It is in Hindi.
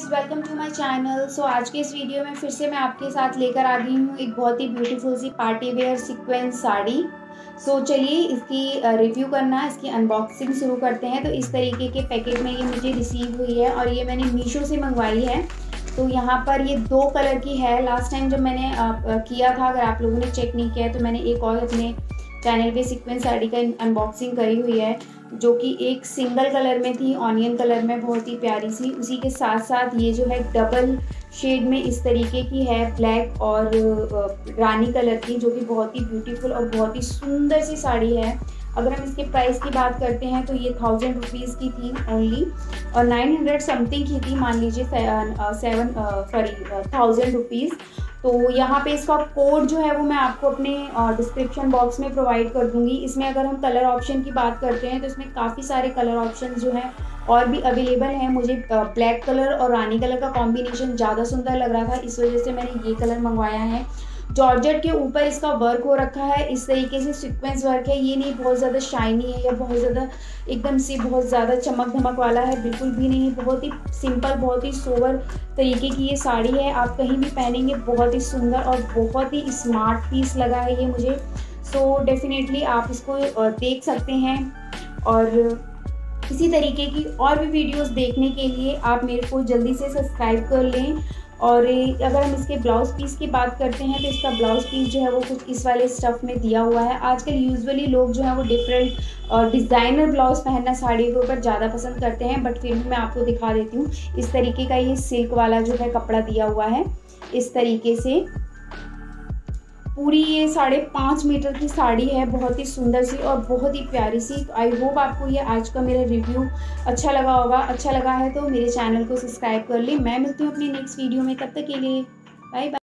Welcome to my channel. आज के इस वीडियो में फिर से मैं आपके साथ लेकर आ गई हूँ एक बहुत ही ब्यूटीफुल सी पार्टी वेयर सीक्वेंस साड़ी। चलिए इसकी रिव्यू करना, इसकी अनबॉक्सिंग शुरू करते हैं। तो इस तरीके के पैकेट में ये मुझे रिसीव हुई है और ये मैंने मीशो से मंगवाई है। तो यहाँ पर ये 2 कलर की है। लास्ट टाइम जब मैंने किया था, अगर आप लोगों ने चेक नहीं किया है तो मैंने एक और अपने चैनल पे सीक्वेंस साड़ी का अनबॉक्सिंग करी हुई है, जो कि एक सिंगल कलर में थी, ऑनियन कलर में, बहुत ही प्यारी सी। उसी के साथ साथ ये जो है डबल शेड में इस तरीके की है, ब्लैक और रानी कलर की, जो कि बहुत ही ब्यूटीफुल और बहुत ही सुंदर सी साड़ी है। अगर हम इसके प्राइस की बात करते हैं तो ये 1000 रुपीज़ की थी ओनली, और 900 समथिंग की थी, मान लीजिए 1000 रुपीज़। तो यहाँ पे इसका कोड जो है वो मैं आपको अपने डिस्क्रिप्शन बॉक्स में प्रोवाइड कर दूँगी। इसमें अगर हम कलर ऑप्शन की बात करते हैं तो इसमें काफ़ी सारे कलर ऑप्शन जो हैं और भी अवेलेबल हैं। मुझे ब्लैक कलर और रानी कलर का कॉम्बिनेशन ज़्यादा सुंदर लग रहा था, इस वजह से मैंने ये कलर मंगवाया है। जॉर्जेट के ऊपर इसका वर्क हो रखा है, इस तरीके से सीक्वेंस वर्क है। ये नहीं बहुत ज़्यादा शाइनी है या बहुत ज़्यादा एकदम से बहुत ज़्यादा चमक धमक वाला है, बिल्कुल भी नहीं। बहुत ही सिंपल, बहुत ही सोबर तरीके की ये साड़ी है। आप कहीं भी पहनेंगे बहुत ही सुंदर और बहुत ही स्मार्ट पीस लगा है ये मुझे। डेफिनेटली आप इसको देख सकते हैं। और इसी तरीके की और भी वीडियोस देखने के लिए आप मेरे को जल्दी से सब्सक्राइब कर लें। और अगर हम इसके ब्लाउज़ पीस की बात करते हैं तो इसका ब्लाउज़ पीस जो है वो कुछ इस वाले स्टफ़ में दिया हुआ है। आजकल यूजुअली लोग जो है वो डिफरेंट और डिज़ाइनर ब्लाउज़ पहनना साड़ी के ऊपर ज़्यादा पसंद करते हैं, बट फिर भी मैं आपको दिखा देती हूँ। इस तरीके का ये सिल्क वाला जो है कपड़ा दिया हुआ है, इस तरीके से पूरी ये 5.5 मीटर की साड़ी है, बहुत ही सुंदर सी और बहुत ही प्यारी सी। तो आई होप आपको ये आज का मेरा रिव्यू अच्छा लगा होगा। अच्छा लगा है तो मेरे चैनल को सब्सक्राइब कर लें। मैं मिलती हूँ अपनी नेक्स्ट वीडियो में, तब तक के लिए बाय बाय।